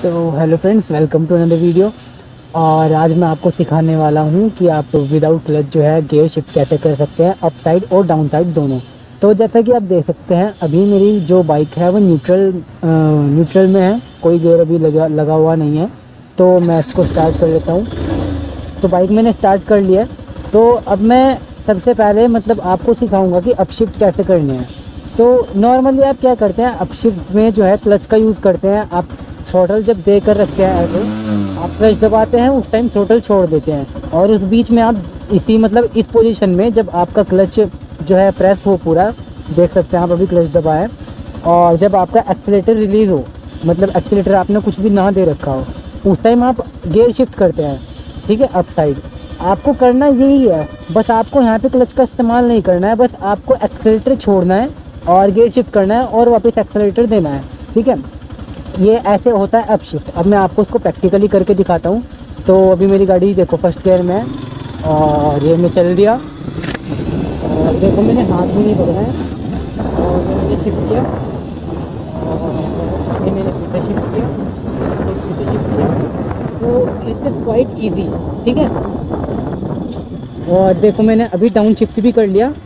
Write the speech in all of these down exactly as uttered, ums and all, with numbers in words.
So hello friends, welcome to another video. और आज मैं आपको सिखाने वाला हूँ कि आप विदाउट क्लच जो है गियर शिफ्ट कैसे कर सकते हैं, अप साइड और डाउन साइड दोनों। तो जैसा कि आप देख सकते हैं, अभी मेरी जो बाइक है वो न्यूट्रल न्यूट्रल में है, कोई गियर अभी लगा लगा हुआ नहीं है। तो मैं इसको स्टार्ट कर लेता हूँ। तो बाइक मैंने स्टार्ट कर लिया। तो अब मैं सबसे पहले मतलब आपको सिखाऊंगा कि अप शिफ्ट कैसे करने हैं। तो नॉर्मली आप क्या करते हैं, अप शिफ्ट में जो है क्लच का यूज़ करते हैं। आप थ्रोटल जब दे कर रखते हैं ऐसे, आप क्लच दबाते हैं, उस टाइम थ्रोटल छोड़ देते हैं और उस बीच में आप इसी मतलब इस पोजीशन में जब आपका क्लच जो है प्रेस हो पूरा, देख सकते हैं आप अभी क्लच दबाया है, और जब आपका एक्सीलेटर रिलीज़ हो, मतलब एक्सीलेटर आपने कुछ भी ना दे रखा हो, उस टाइम आप गियर शिफ्ट करते हैं। ठीक है, अप साइड आपको करना यही है। बस आपको यहाँ पे क्लच का इस्तेमाल नहीं करना है, बस आपको एक्सीलेटर छोड़ना है और गियर शिफ्ट करना है और वापस एक्सीलेटर देना है। ठीक है, ये ऐसे होता है अप शिफ्ट। अब मैं आपको इसको प्रैक्टिकली करके दिखाता हूँ। तो अभी मेरी गाड़ी देखो फर्स्ट गियर में है और ये मैं चल दिया, और देखो मैंने हाथ भी नहीं पकड़ा है और मैंने शिफ्ट किया और ये मैंने फिर से शिफ्ट किया, फिर से शिफ्ट किया। तो इट्स क्वाइट ईजी। ठीक है, और देखो मैंने अभी डाउन शिफ्ट भी कर लिया,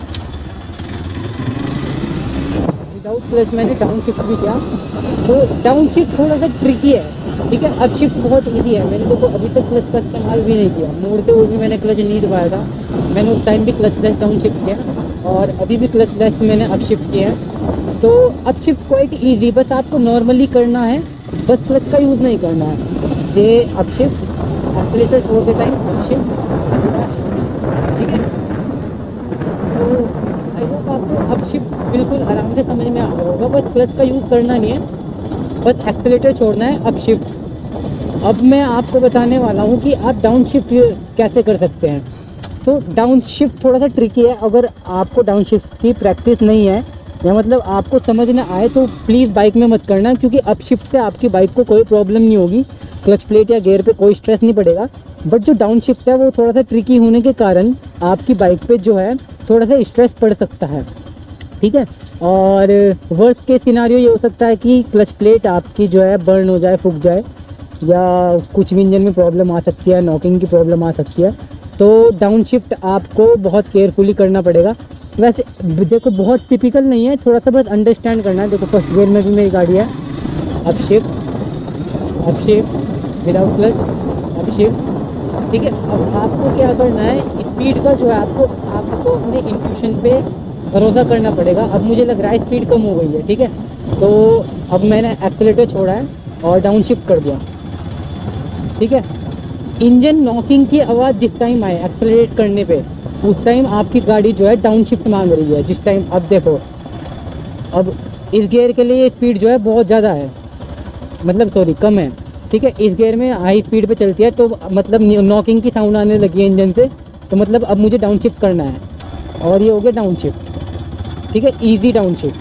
विदाउट क्लच मैंने डाउन शिफ्ट भी किया। तो डाउन शिफ्ट थोड़ा सा ट्रिकी है। ठीक है, अप शिफ्ट बहुत इजी है। मैंने देखो अभी तक क्लच का इस्तेमाल भी नहीं किया, मोड़ते हुए भी मैंने क्लच नहीं दबाया था। मैंने उस टाइम भी क्लच लेस डाउन शिफ्ट किया और अभी भी क्लच लेस मैंने अप शिफ्ट किया है। तो अप शिफ्ट क्वाइट ईजी, बस आपको नॉर्मली करना है, बस क्लच का यूज़ नहीं करना है। ये अप शिफ्ट, एक्सीलेटर छोड़ते टाइम अप शिफ्ट। ठीक है, तो आई होप आपको अप शिफ्ट बिल्कुल आराम से समझ में आ गया होगा। बस क्लच का यूज़ करना नहीं है, बस एक्सीलेटर छोड़ना है, अप शिफ्ट। अब मैं आपको बताने वाला हूँ कि आप डाउन शिफ्ट कैसे कर सकते हैं। तो डाउन शिफ्ट थोड़ा सा ट्रिकी है। अगर आपको डाउन शिफ्ट की प्रैक्टिस नहीं है या मतलब आपको समझ ना आए तो प्लीज़ बाइक में मत करना, क्योंकि अप शिफ्ट से आपकी बाइक को कोई प्रॉब्लम नहीं होगी, क्लच प्लेट या गियर पे कोई स्ट्रेस नहीं पड़ेगा। बट जो डाउन शिफ्ट है वो थोड़ा सा ट्रिकी होने के कारण आपकी बाइक पे जो है थोड़ा सा स्ट्रेस पड़ सकता है। ठीक है, और वर्स्ट के सिनारियो ये हो सकता है कि क्लच प्लेट आपकी जो है बर्न हो जाए, फूक जाए, या कुछ भी इंजन में प्रॉब्लम आ सकती है, नॉकिंग की प्रॉब्लम आ सकती है। तो डाउन शिफ्ट आपको बहुत केयरफुली करना पड़ेगा। वैसे देखो बहुत टिपिकल नहीं है, थोड़ा सा बस अंडरस्टैंड करना है। देखो फर्स्ट गियर में भी मेरी गाड़ी है, up shift, up shift without clutch, up shift. ठीक है, अब आपको क्या करना है, स्पीड का जो है आपको आपको अपने इंट्यूशन पे भरोसा करना पड़ेगा। अब मुझे लग रहा है स्पीड कम हो गई है। ठीक है, तो अब मैंने एक्सीलेटर छोड़ा है और डाउन शिफ्ट कर दिया। ठीक है, इंजन नॉकिंग की आवाज़ जिस टाइम आए एक्सीलरेट करने पे, उस टाइम आपकी गाड़ी जो है डाउन शिफ्ट मांग रही है। जिस टाइम अब देखो, अब इस गियर के लिए स्पीड जो है बहुत ज़्यादा है, मतलब सॉरी कम है। ठीक है, इस गियर में हाई स्पीड पे चलती है, तो मतलब नॉकिंग की साउंड आने लगी है इंजन से, तो मतलब अब मुझे डाउन शिफ्ट करना है और ये हो गया डाउन शिफ्ट। ठीक है, इजी डाउन शिफ्ट।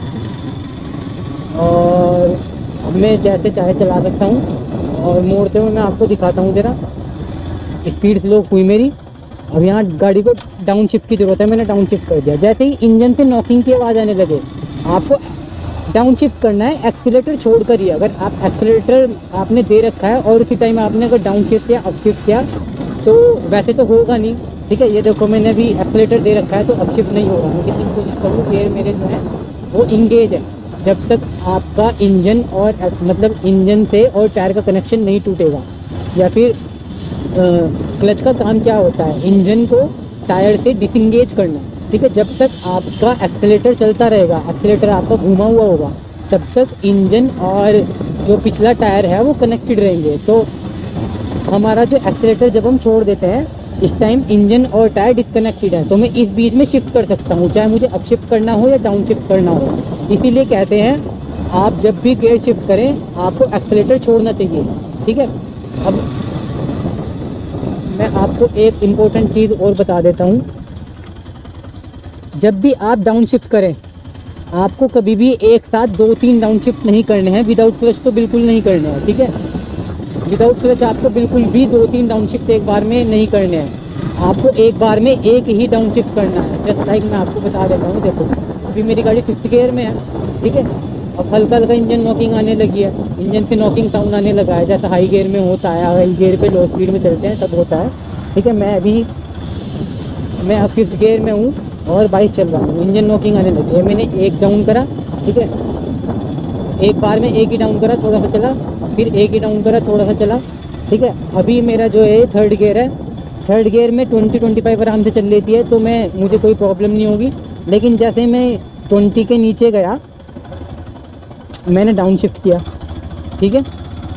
और अब मैं जैसे चाहे चला सकता हूँ, और मोड़ते हुए मैं आपको दिखाता हूँ ज़रा। स्पीड स्लो हुई मेरी, अब यहाँ गाड़ी को डाउन शिफ्ट की ज़रूरत है, मैंने डाउन शिफ्ट कर दिया। जैसे ही इंजन से नॉकिंग की आवाज़ आने लगे, आपको डाउन शिफ्ट करना है, एक्सीलेटर छोड़ कर ही। अगर आप एक्सीलेटर आपने दे रखा है और उसी टाइम आपने अगर डाउन शिफ्ट या अप शिफ्ट किया तो वैसे तो होगा नहीं। ठीक है, ये देखो मैंने अभी एक्सीलेटर दे रखा है तो अप शिफ्ट नहीं होगा। मैं कितनी कोशिश करूँ, गियर मेरे जो है वो इंगेज है। जब तक आपका इंजन और मतलब इंजन से और टायर का कनेक्शन नहीं टूटेगा, या फिर क्लच का काम क्या होता है, इंजन को टायर से डिसंगेज करना। ठीक है, जब तक आपका एक्सीलेटर चलता रहेगा, एक्सीलेटर आपका घूमा हुआ होगा, तब तक इंजन और जो पिछला टायर है वो कनेक्टेड रहेंगे। तो हमारा जो एक्सीलेटर जब हम छोड़ देते हैं, इस टाइम इंजन और टायर डिस्कनेक्टेड है, तो मैं इस बीच में शिफ्ट कर सकता हूँ, चाहे मुझे अप शिफ्ट करना हो या डाउन शिफ्ट करना हो। इसीलिए कहते हैं आप जब भी गियर शिफ्ट करें आपको एक्सीलेटर छोड़ना चाहिए। ठीक है, अब मैं आपको एक इम्पोर्टेंट चीज़ और बता देता हूँ। जब भी आप डाउन शिफ्ट करें, आपको कभी भी एक साथ दो तीन डाउन शिफ्ट नहीं करने हैं। विदाउट क्लच तो बिल्कुल नहीं करने हैं। ठीक है, विदाउट क्लच आपको बिल्कुल भी दो तीन डाउन शिफ्ट एक बार में नहीं करने हैं। आपको एक बार में एक ही डाउन शिफ्ट करना है। जस्ट लाइक मैं आपको बता देता हूँ। देखो अभी मेरी गाड़ी फिफ्थ गियर में है। ठीक है, अब हल्का हल्का इंजन नॉकिंग आने लगी है, इंजन से नॉकिंग साउंड आने लगा है, जैसा हाई गियर में होता है, हाई गियर पे लो स्पीड में चलते हैं तब होता है। ठीक है, मैं अभी मैं अब फिफ्थ गियर में हूँ और बाइक चल रहा हूँ, इंजन नॉकिंग आने लगी है। मैंने एक डाउन करा, ठीक है, एक बार में एक ही डाउन करा, थोड़ा सा चला, फिर एक ही डाउन करा, थोड़ा सा चला। ठीक है, अभी मेरा जो है थर्ड गियर है, थर्ड गियर में ट्वेंटी ट्वेंटी फाइव आराम से चल लेती है, तो मैं मुझे कोई प्रॉब्लम नहीं होगी। लेकिन जैसे मैं ट्वेंटी के नीचे गया, मैंने डाउन शिफ्ट किया, ठीक है।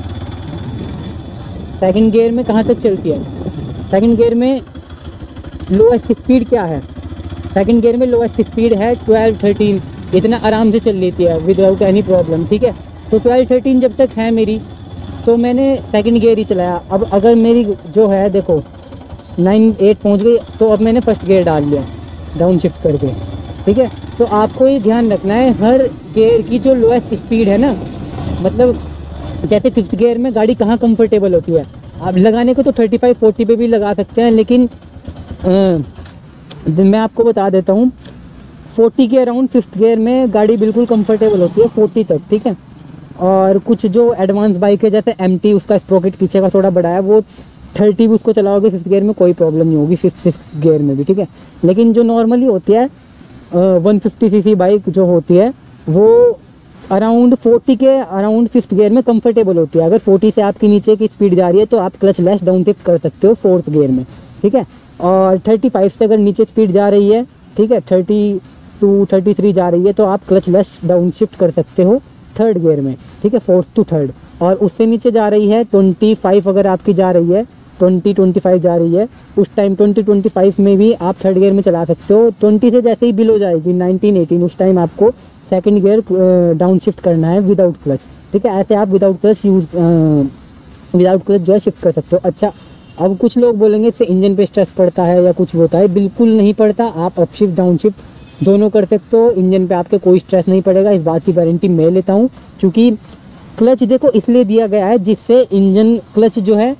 सेकंड गियर में कहाँ तक चलती है, सेकंड गियर में लोएस्ट स्पीड क्या है, सेकंड गियर में लोएस्ट स्पीड है ट्वेल्व थर्टीन, इतना आराम से चल लेती है विदाउट एनी प्रॉब्लम। ठीक है, तो ट्वेल्व थर्टीन जब तक है मेरी, तो मैंने सेकंड गियर ही चलाया। अब अगर मेरी जो है देखो नाइन एट पहुंच गई, तो अब मैंने फर्स्ट गियर डाल लिया डाउन शिफ्ट करके। ठीक है, तो आपको ये ध्यान रखना है हर गियर की जो लोएस्ट स्पीड है ना, मतलब जैसे फिफ्थ गियर में गाड़ी कहाँ कंफर्टेबल होती है, आप लगाने को तो थर्टी फाइव फोर्टी पे भी लगा सकते हैं, लेकिन आ, मैं आपको बता देता हूँ फोर्टी के अराउंड फिफ्थ गियर में गाड़ी बिल्कुल कंफर्टेबल होती है, फोर्टी तक। ठीक है, और कुछ जो एडवांस बाइक है जैसे एम टी, उसका स्प्रोकेट पीछे का थोड़ा बड़ा है, वो थर्टी भी उसको चलाओगे फिफ्थ गियर में कोई प्रॉब्लम नहीं होगी, फिफ्थ फिफ्थ गियर में भी। ठीक है, लेकिन जो नॉर्मली होती है one fifty C C bike जो होती है, वो अराउंड फोर्टी के अराउंड फिफ्थ गियर में कंफर्टेबल होती है। अगर फोर्टी से आपकी नीचे की स्पीड जा रही है तो आप क्लच लेस डाउन शिफ्ट कर सकते हो फोर्थ गियर में। ठीक है, और थर्टी फाइव से अगर नीचे स्पीड जा रही है, ठीक है, थर्टी टू थर्टी थ्री जा रही है, तो आप क्लच लेस डाउन शिफ्ट कर सकते हो थर्ड गियर में। ठीक है, फोर्थ टू थर्ड। और उससे नीचे जा रही है ट्वेंटी फाइव, अगर आपकी जा रही है ट्वेंटी ट्वेंटी फाइव जा रही है, उस टाइम ट्वेंटी ट्वेंटी फाइव में भी आप थर्ड गियर में चला सकते हो। ट्वेंटी से जैसे ही बिलो जाएगी नाइनटीन एटीन, उस टाइम आपको सेकंड गियर डाउन शिफ्ट करना है विदाउट क्लच। ठीक है, ऐसे आप without clutch use without clutch जो है शिफ्ट कर सकते हो। अच्छा, अब कुछ लोग बोलेंगे इससे इंजन पे स्ट्रेस पड़ता है या कुछ होता है, बिल्कुल नहीं पड़ता। आप अप शिफ्ट डाउन शिफ्ट दोनों कर सकते हो, इंजन पे आपके कोई स्ट्रेस नहीं पड़ेगा, इस बात की गारंटी मैं लेता हूँ। क्योंकि क्लच देखो इसलिए दिया गया है जिससे इंजन क्लच जो है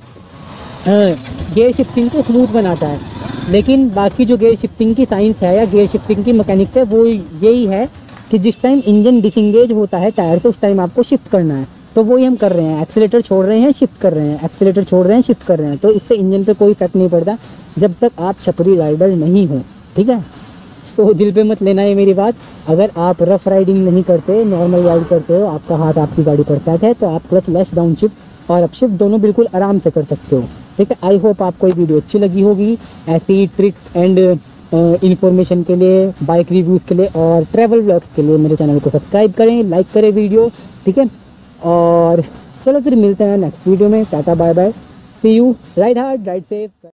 गियर शिफ्टिंग को स्मूथ बनाता है, लेकिन बाकी जो गियर शिफ्टिंग की साइंस है या गियर शिफ्टिंग की मैकेनिक्स है वो यही है कि जिस टाइम इंजन डिसंगेज होता है टायर से, उस टाइम आपको शिफ्ट करना है। तो वही हम कर रहे हैं, एक्सीलेटर छोड़ रहे हैं, शिफ्ट कर रहे हैं, एक्सीलेटर छोड़ रहे हैं, शिफ्ट कर रहे हैं। तो इससे इंजन पे कोई इफेक्ट नहीं पड़ता जब तक आप छपरी राइडर नहीं हो। ठीक है, तो दिल पे मत लेना है मेरी बात। अगर आप रफ राइडिंग नहीं करते, नॉर्मल राइड करते हो, आपका हाथ आपकी गाड़ी पर सेट है, तो आप क्लच लेस डाउन शिफ्ट और अप शिफ्ट दोनों बिल्कुल आराम से कर सकते हो। ठीक है, आई होप आपको ये वीडियो अच्छी लगी होगी। ऐसी ट्रिक्स एंड इन्फॉर्मेशन के लिए, बाइक रिव्यूज़ के लिए और ट्रैवल व्लॉग्स के लिए मेरे चैनल को सब्सक्राइब करें, लाइक करें वीडियो। ठीक है, और चलो फिर मिलते हैं नेक्स्ट वीडियो में। Tata bye bye, see you, ride hard ride safe.